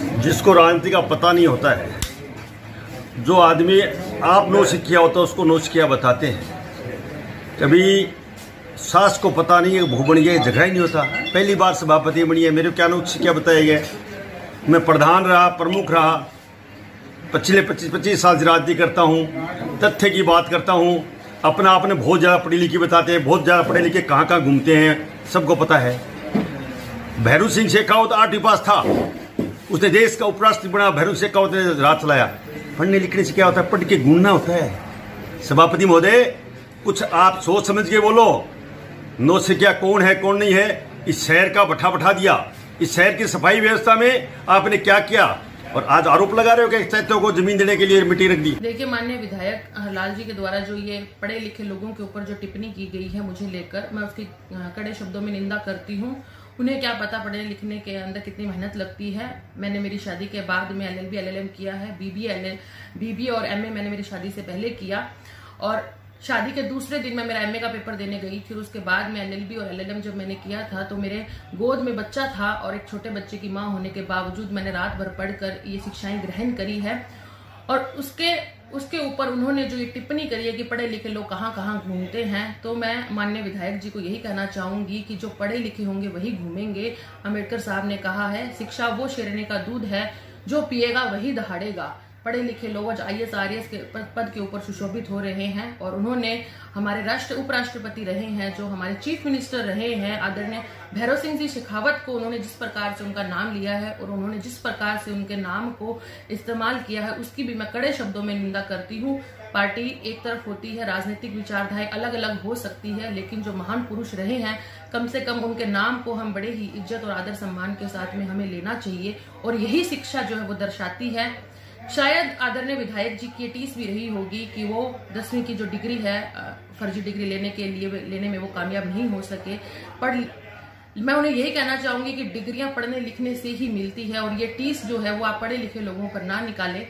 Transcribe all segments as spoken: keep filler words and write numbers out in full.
जिसको राजनीति का पता नहीं होता है, जो आदमी आप नो सिखिया होता है उसको नो सिखिया बताते हैं। कभी सास को पता नहीं है भू बन गया, जगह ही नहीं होता। पहली बार सभापति बनी है, मेरे को क्या नो सिखिया बताया गया। मैं प्रधान रहा, प्रमुख रहा, पिछले पच्चीस पच्चीस साल से राजनीति करता हूँ, तथ्य की बात करता हूँ। अपना आपने बहुत ज़्यादा पढ़ी लिखी बताते हैं, बहुत ज़्यादा पढ़े लिखे कहाँ कहाँ घूमते हैं, सबको पता है। भैरू सिंह शेखावत आठवीं पास था, उसने देश का उपराष्ट्रपति बना। भैरू शेखावत ने राज चलाया। पढ़ने लिखने से क्या होता है? पढ़ के गुणना होता है। सभापति महोदय, कुछ आप सोच समझ के बोलो। नो से क्या कौन है कौन नहीं है, इस शहर का बैठा बैठा दिया। इस शहर की सफाई व्यवस्था में आपने क्या किया, और आज आरोप लगा रहे हो कि चैत्यों को जमीन देने के लिए मिट्टी रख दी। देखिए, माननीय विधायक हरलाल जी के द्वारा जो ये पढ़े लिखे लोगों के ऊपर जो टिप्पणी की गई है मुझे लेकर, मैं उसकी कड़े शब्दों में निंदा करती हूँ। उन्हें क्या पता पढ़ने लिखने के अंदर कितनी मेहनत लगती है। मैंने मेरी शादी के बाद में एलएलबी एलएलएम किया है, बीबी एल बीबी और एमए मैंने मेरी शादी से पहले किया, और शादी के दूसरे दिन मैं मेरा एमए का पेपर देने गई। फिर उसके बाद में एलएलबी और एलएलएम जब मैंने किया था तो मेरे गोद में बच्चा था, और एक छोटे बच्चे की मां होने के बावजूद मैंने रात भर पढ़कर ये शिक्षाएं ग्रहण करी है। और उसके उसके ऊपर उन्होंने जो ये टिप्पणी करी है कि पढ़े लिखे लोग कहाँ कहाँ घूमते हैं, तो मैं माननीय विधायक जी को यही कहना चाहूंगी कि जो पढ़े लिखे होंगे वही घूमेंगे। अम्बेडकर साहब ने कहा है, शिक्षा वो शेरने का दूध है, जो पिएगा वही दहाड़ेगा। पढ़े लिखे लोग आज आई एस आर एस के पद के ऊपर सुशोभित हो रहे हैं, और उन्होंने हमारे राष्ट्र उपराष्ट्रपति रहे हैं, जो हमारे चीफ मिनिस्टर रहे हैं आदरणीय भैरव सिंह जी शेखावत को उन्होंने जिस प्रकार से उनका नाम लिया है और उन्होंने जिस प्रकार से उनके नाम को इस्तेमाल किया है, उसकी भी मैं कड़े शब्दों में निंदा करती हूँ। पार्टी एक तरफ होती है, राजनीतिक विचारधाराएं अलग अलग हो सकती है, लेकिन जो महान पुरुष रहे हैं, कम से कम उनके नाम को हम बड़े ही इज्जत और आदर सम्मान के साथ में हमें लेना चाहिए। और यही शिक्षा जो है वो दर्शाती है। शायद आदरणीय विधायक जी की टीस भी रही होगी कि वो दसवीं की जो डिग्री है, फर्जी डिग्री लेने के लिए लेने में वो कामयाब नहीं हो सके। पर मैं उन्हें यही कहना चाहूंगी कि डिग्रियां पढ़ने लिखने से ही मिलती है, और ये टीस जो है वो आप पढ़े लिखे लोगों पर ना निकाले।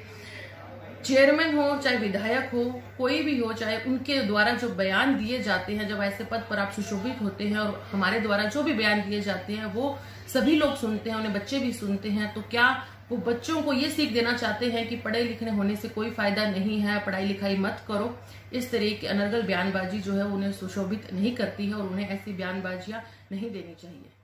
चेयरमैन हो चाहे विधायक हो, कोई भी हो, चाहे उनके द्वारा जो बयान दिए जाते हैं, जब ऐसे पद पर आप सुशोभित होते हैं, और हमारे द्वारा जो भी बयान दिए जाते हैं वो सभी लोग सुनते हैं, उन्हें बच्चे भी सुनते हैं। तो क्या वो बच्चों को ये सीख देना चाहते हैं कि पढ़े लिखने होने से कोई फायदा नहीं है, पढ़ाई लिखाई मत करो? इस तरह की अनर्गल बयानबाजी जो है उन्हें सुशोभित नहीं करती है, और उन्हें ऐसी बयानबाजियां नहीं देनी चाहिए।